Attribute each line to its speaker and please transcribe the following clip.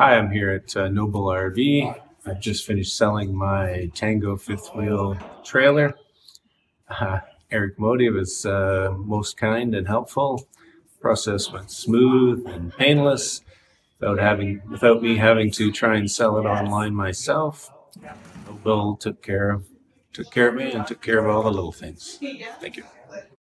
Speaker 1: Hi, I'm here at Noble RV. I've just finished selling my Tango fifth wheel trailer. Eric Modi was most kind and helpful. Process went smooth and painless without me having to try and sell it online myself. Noble took care of me and took care of all the little things. Thank you.